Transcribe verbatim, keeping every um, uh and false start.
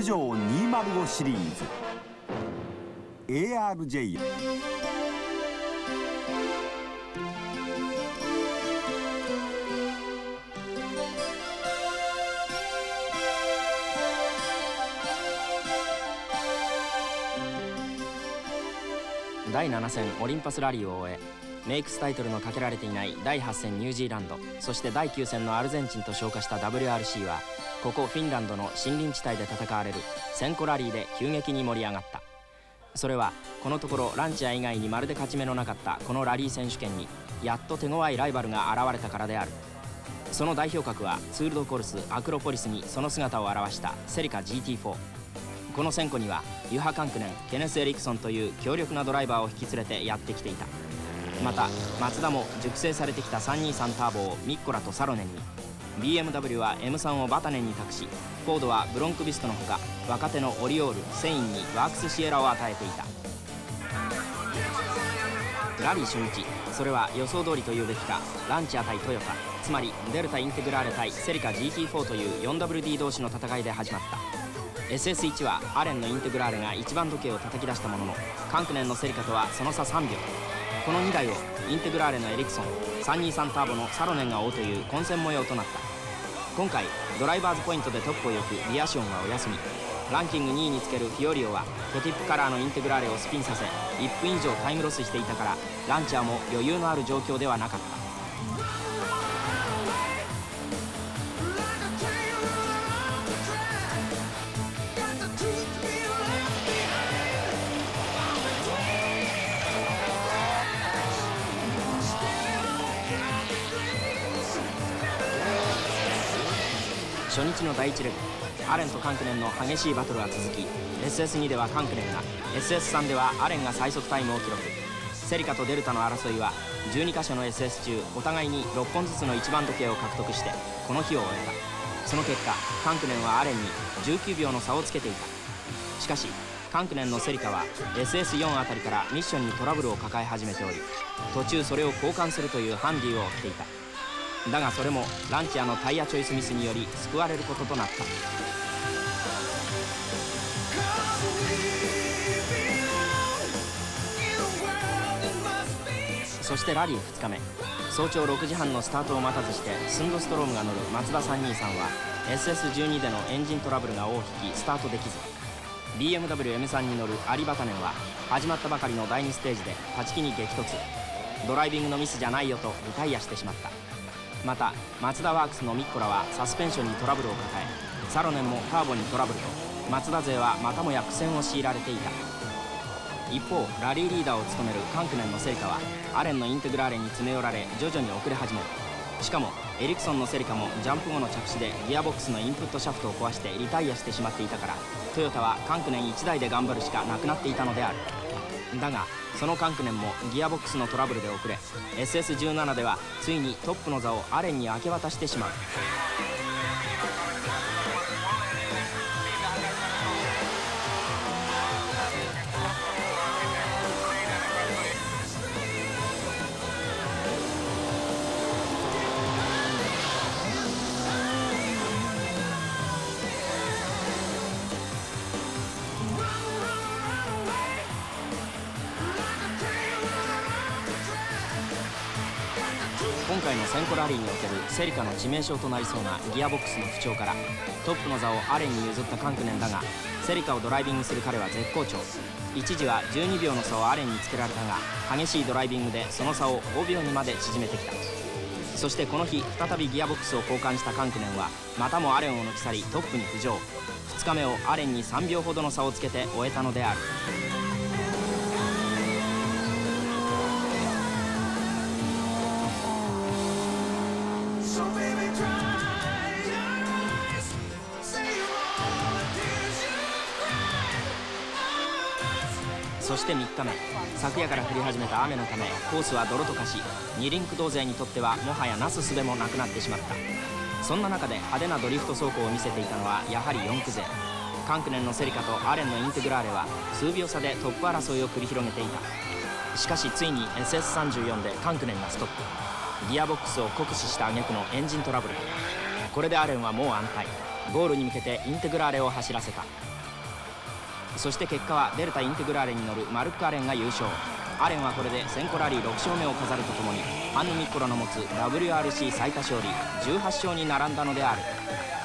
条にひゃくごシリーズ エーアールジェイ。 だいなな戦オリンパスラリーを終え、メイクスタイトルのかけられていないだいはち戦ニュージーランド、そしてだいきゅう戦のアルゼンチンと消化した ダブリューアールシー は、ここフィンランドの森林地帯で戦われるせんこラリーで急激に盛り上がった。それはこのところランチャー以外にまるで勝ち目のなかったこのラリー選手権にやっと手強いライバルが現れたからである。その代表格はツール・ド・コルスアクロポリスにその姿を現したセリカ ジーティーフォー。この戦庫にはユハ・カンクネン、ケネス・エリクソンという強力なドライバーを引き連れてやってきていた。またマツダも熟成されてきたさんにさんターボをミッコラとサロネンに、 ビーエムダブリュー は エムスリー をバタネンに託し、フォードはブロンクビストのほか若手のオリオール、セインにワークスシエラを与えていた。ラリー初日、それは予想通りというべきか、ランチャー対トヨタ、つまりデルタインテグラーレ対セリカ ジーティーフォー という フォーダブリューディー 同士の戦いで始まった。 エスエスワン はアレンのインテグラーレが一番時計を叩き出したものの、カンクネンのセリカとはその差さんびょう。このにだいをインテグラーレのエリクソン、さんにさんターボのサロネンが追うという混戦模様となった。今回ドライバーズポイントでトップを行くビアシオンはお休み。ランキングにいにつけるフィオリオはトティップカラーのインテグラーレをスピンさせいっぷん以上タイムロスしていたから、ランチャーも余裕のある状況ではなかった。初日のだいいちレグ、アレンとカンクネンの激しいバトルは続き、 エスエスツー ではカンクネンが、 エスエススリー ではアレンが最速タイムを記録。セリカとデルタの争いはじゅうに箇所の エスエス 中お互いにろっぽんずつの一番時計を獲得してこの日を終えた。その結果カンクネンはアレンにじゅうきゅうびょうの差をつけていた。しかしカンクネンのセリカは エスエスフォー あたりからミッションにトラブルを抱え始めており、途中それを交換するというハンディを追っていた。だがそれもランチャーのタイヤチョイスミスにより救われることとなった。そしてラリーふつかめ、早朝ろくじはんのスタートを待たずしてスンドストロームが乗るマツダさんにさんは エスエスじゅうに でのエンジントラブルが尾を引きスタートできず、 ビーエムダブリューエムスリー に乗るアリバタネンは始まったばかりのだいにステージで立ち木に激突。ドライビングのミスじゃないよとリタイアしてしまった。またマツダワークスのミッコラはサスペンションにトラブルを抱え、サロネンもターボにトラブルと、マツダ勢はまたもや苦戦を強いられていた。一方ラリーリーダーを務めるカンクネンのセリカはアレンのインテグラーレに詰め寄られ徐々に遅れ始める。しかもエリクソンのセリカもジャンプ後の着地でギアボックスのインプットシャフトを壊してリタイアしてしまっていたから、トヨタはカンクネンいちだいで頑張るしかなくなっていたのである。だがそのカンクネンもギアボックスのトラブルで遅れ、 エスエスじゅうなな ではついにトップの座をアレンに明け渡してしまう。今回のせんこラリーにおけるセリカの致命傷となりそうなギアボックスの不調からトップの座をアレンに譲ったカンクネンだが、セリカをドライビングする彼は絶好調。一時はじゅうにびょうの差をアレンにつけられたが、激しいドライビングでその差をごびょうにまで縮めてきた。そしてこの日再びギアボックスを交換したカンクネンはまたもアレンを抜き去りトップに浮上。ふつかめをアレンにさんびょうほどの差をつけて終えたのである。そしてみっかめ、昨夜から降り始めた雨のためコースは泥と化し、二輪駆動勢にとってはもはやなすすべもなくなってしまった。そんな中で派手なドリフト走行を見せていたのはやはりよん区勢。カンクネンのセリカとアレンのインテグラーレは数秒差でトップ争いを繰り広げていた。しかしついに エスエスさんじゅうよん でカンクネンがストップ。ギアボックスを酷使した挙句のエンジントラブル。これでアレンはもう安泰。ゴールに向けてインテグラーレを走らせた。 そして結果はデルタインテグラーレに乗るマルック・アレンが優勝。アレンはこれでせんコラリーろく勝目を飾るとともにハンヌ・ミッコラの持つ ダブリューアールシー 最多勝利じゅうはち勝に並んだのである。